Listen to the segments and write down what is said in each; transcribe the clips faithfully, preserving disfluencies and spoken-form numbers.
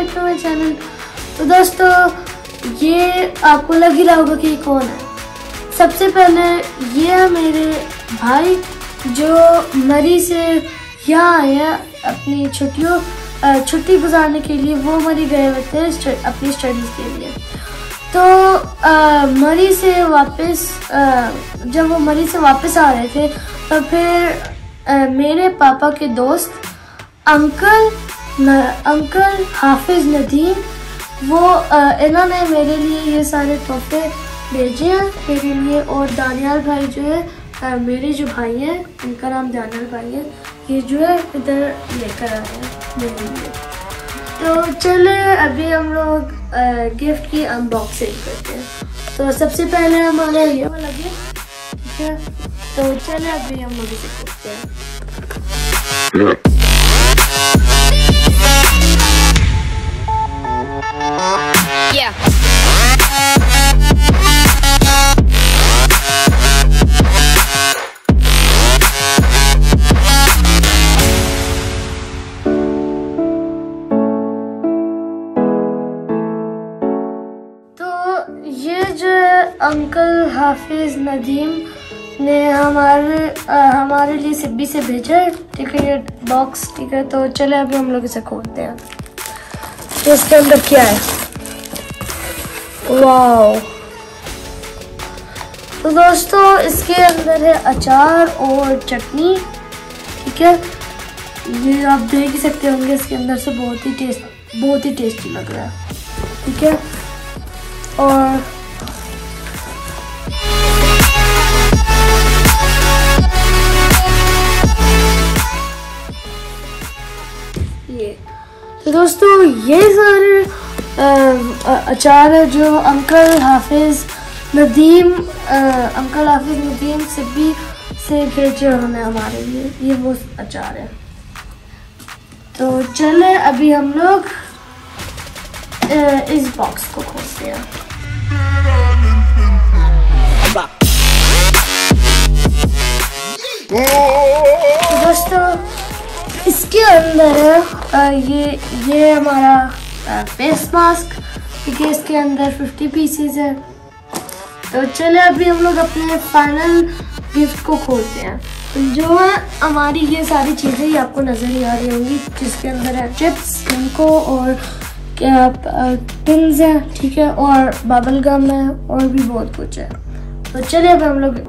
Back to my channel. तो दोस्तों, ये आपको लग ही रहा होगा कि ये कौन है। सबसे पहले ये है मेरे भाई जो मरी से यहाँ आए हैं अपनी छुट्टियों छुट्टी गुजारने के लिए। वो मरी गए हुए थे अपनी स्टडीज़ के लिए। तो आ, मरी से वापस आ, जब वो मरी से वापस आ रहे थे तो फिर आ, मेरे पापा के दोस्त अंकल न, अंकल हाफिज नदीम वो इन्होंने मेरे लिए ये सारे तोहफे भेजे हैं मेरे लिए। और दानियाल भाई जो है आ, मेरे जो भाई हैं, इनका नाम दानियाल भाई है, ये जो है इधर लेकर आए हैं मेरे लिए। तो चले अभी हम लोग गिफ्ट की अनबॉक्सिंग करते हैं। तो सबसे पहले हमारा ये वाला गिफ्ट, ठीक है। तो चले अभी हम लोग इसे खोलते हैं। Yeah. ये जो अंकल हाफिज नदीम ने हमारे आ, हमारे लिए सिब्बी से भेजा है, ठीक है, ये बॉक्स, ठीक है। तो चले अभी हम लोग इसे खोलते हैं। तो इसके अंदर क्या है? वाओ। तो दोस्तों, इसके अंदर है अचार और चटनी, ठीक है। ये आप देख ही सकते होंगे, इसके अंदर से बहुत ही टेस्ट बहुत ही टेस्टी लग रहा है, ठीक है। और ये तो दोस्तों, ये सारे अचार है जो अंकल हाफिज नदीम आ, अंकल हाफिज नदीम सिब्बी से भेजे उन्होंने हमारे लिए। ये वो अचार है। तो चले अभी हम लोग इस बॉक्स को खोलते हैं। तो दोस्तों, इसके अंदर है ये ये हमारा फेस मास्क, ठीक है। इसके अंदर पचास पीसेस है। तो चले अभी हम लोग अपने फाइनल गिफ्ट को खोलते हैं। जो है हमारी ये सारी चीज़ें ही आपको नज़र ही आ रही होंगी, जिसके अंदर है चिप्स, इनको और क्या पिन्स है, ठीक है, और बबल गम है और भी बहुत कुछ है। तो चलिए अब हम लोग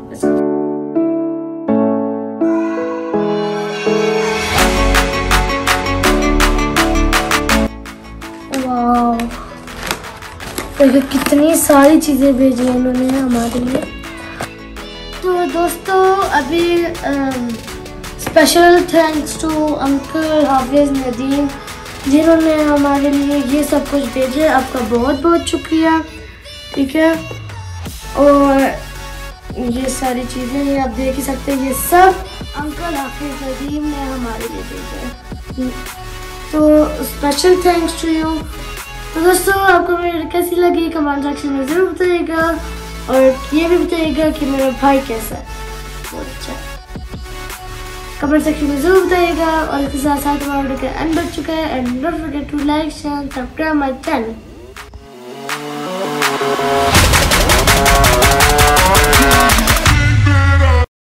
देखिए कितनी सारी चीज़ें भेजी हैं इन्होंने हमारे लिए। तो दोस्तों, अभी special thanks to uncle Hafiz Nadeem जिन्होंने हमारे लिए ये सब कुछ भेजे। आपका बहुत बहुत शुक्रिया, ठीक है। और ये सारी चीज़ें आप देख ही सकते हैं, ये सब अंकल हाफिज नदीम ने हमारे लिए भेजे। तो स्पेशल थैंक्स टू यू। तो दोस्तों, आपको मेरी कैसी लगी कमेंट सेक्शन में ज़रूर बताइएगा, और ये भी बताइएगा कि मेरा भाई कैसा है। बहुत अच्छा, कमेंट सेक्शन में ज़रूर बताइएगा। और इसके साथ साथ हमारा वीडियो का एंड बच चुका है। And don't forget to like share subscribe my channel.